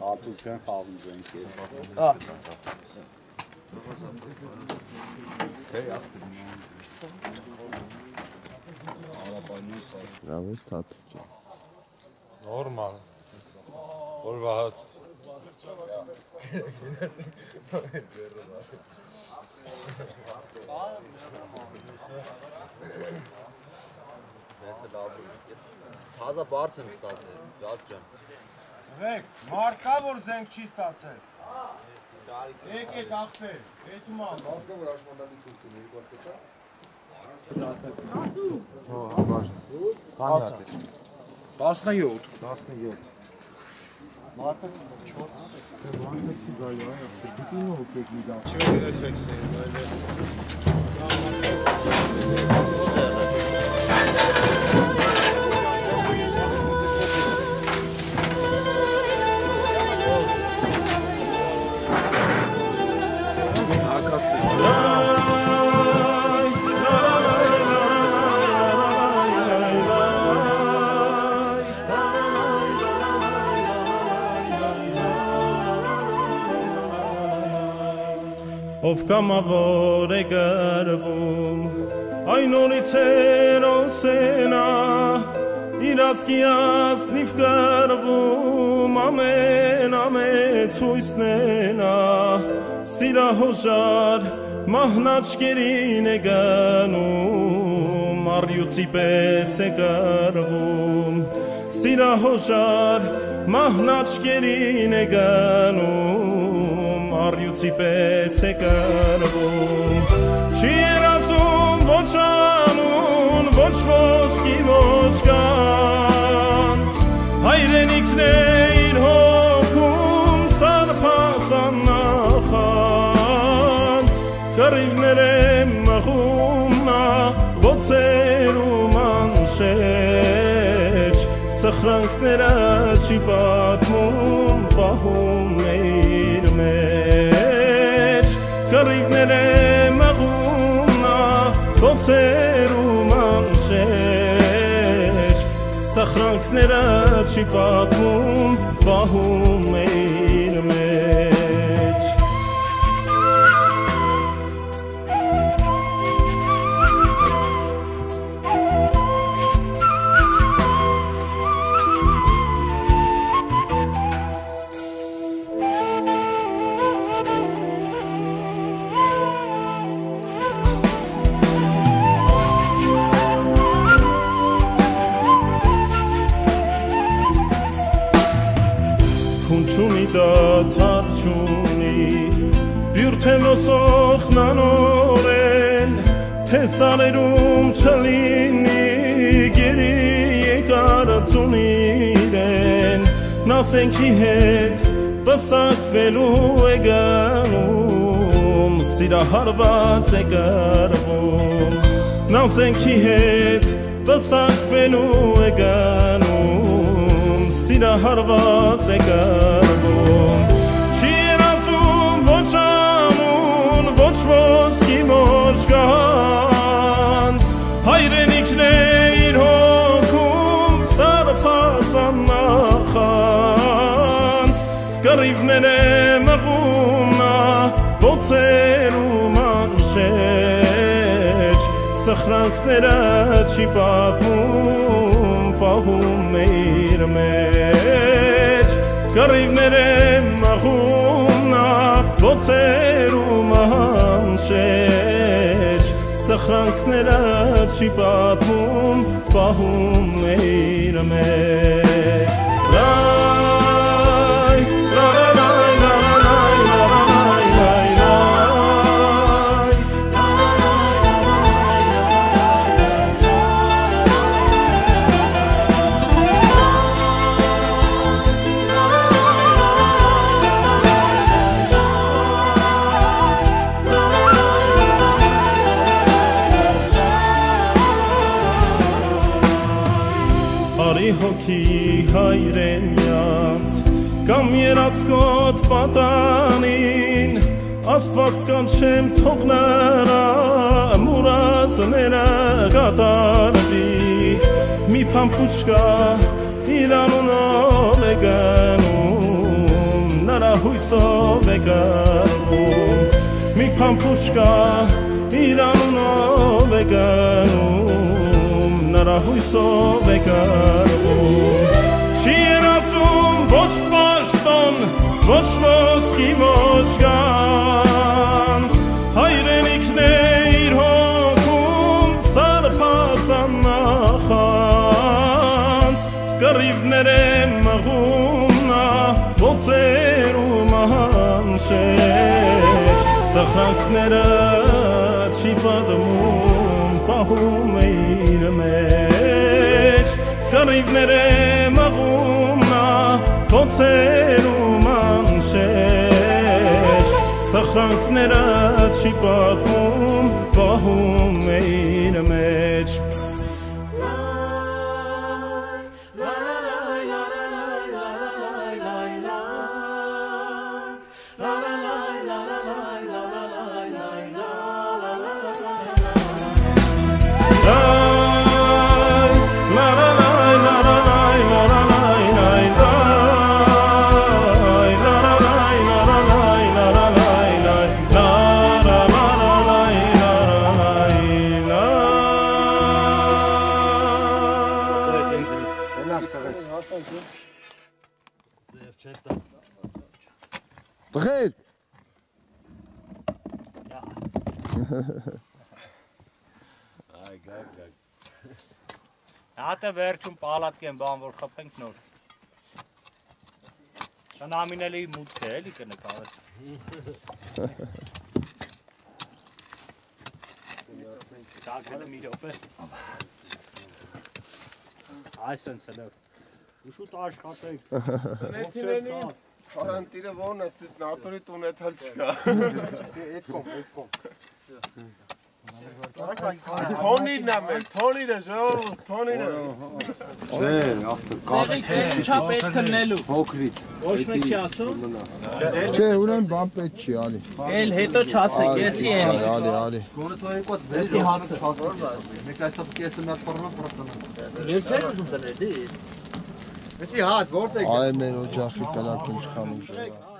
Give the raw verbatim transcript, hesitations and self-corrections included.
Հատուցյան խաղում ենք ես։ Լավ ես Թաթուլ։ Նորմալ։ Օրվա հաց։ Թազա բարձ եմ ստացել, գադ ջան։ Վեք, մարդկա որ զենք չի ստացել։ Եկեք աղբեր, հետուման։ Մարդկա որ աշմանդամի թուրք ունի, երկու արկետա։ Հո, հաբաժն։ Քանի հատ է։ տասնյոթ։ տասնյոթ։ Մարդը չորս։ Մարդը չի գայա, դիտի նո հոգեք մի դա։ Չվերեցեք սեն, Ով կամավոր է գրվում, այն օրից հերոսենա, իր ազգի ազնիվ գրվում, ամեն ամեց հույսնենա, սիրահոժար մահնաճկերին է գնում, առյուծի պես է գրվում, սիրահոժար մահնաճկերին է գնում, առյուծի պես է գրվում, չի երազում ոչ անուն, ոչ ոսկի, ոչ կանց, հայրենիքն է իր հոգում, սարպասան նախանց, կռիվներ է մղում նա, ոցերում անշեջ, սխրանքները չի պատմում, պահում է իր մեջ, կռիվներ է մղում նա, ոցերում անշեջ, սխրանքները չի պատմում, պահում է իր մեջ։ Չունի դադար չունի, բյուրդ է ոսող նանորեն, թե սարերում չլինի, գերի եկարծուն իրեն, նասենքի հետ պսակվելու է գնում, սիրահարված է գրվում, նասենքի հետ պսակվելու է գնում, սիրահարված է գրվում, չի երազում ոչ անուն, ոչ ոսկի, ոչ կանց, հայրենիքն է իր հոգում, սարպասան նախանց, կռիվներ է մղում նա, ոցերում անշեջ, սխրանքները չի պատմում, պահում է իր մեջ, կռիվներ է մղում նա, ոցերում անշեջ, սխրանքները չի պատմում, պահում է իր մեջ։ Հոգի հայրենյաց, կամ երացկոտ պատանին, աստված կանչեմ թողնրա, մուրազները կատարվի, մի պամպուշկա իր անունով է գնում, եկարվում մի փամփուշկա իրանունով եկարում նրա հույսով եկարվում չի երազում ոչ պաշտոն ոչ ոսկի ոչ գանձ հայրենիքն է իր հոգում սարփասան նախանց կռիվներ է մղում նա ոցեր ու մանշեջ սխրանքները չի պատմում պահում է իր մեջ կռիվներ է մղում նա ոցեր ու մանշեջ սխրանքները չի պատմում պահում է իր մեջ Տղեր Այ գա գա Հատը վերջում պալատք են բան որ խփենք նոր Շանամին էլի մուտք է էլի կնկարես Դակելը մի րոպե Այսենց էլը Ուշուտ աշխատեք Նեցինենին Կարանտիրը ոնն է, ստես նատորի տունեցալ չկա Էդ կոմ, էդ կոմ Թոնիրն է մեր, թոնիրը ժողով, թոնիրը Չէ, Ինչա պետք կնելու հոքրից Ոչ մեկի ասում Չէ, ուրեն բան պետք չի, ալի Էլ հետո չասեք, եսի են Ալի, ալի Գոնը թողին կոտ բերի հացը չասոր մեկ այսով կեսը մի հատ պռնում պրստանա Ես չեմ ուզում տներ դի Եսի հատ, որտեղ Այ մեր օջախի կնակ ինչ խանում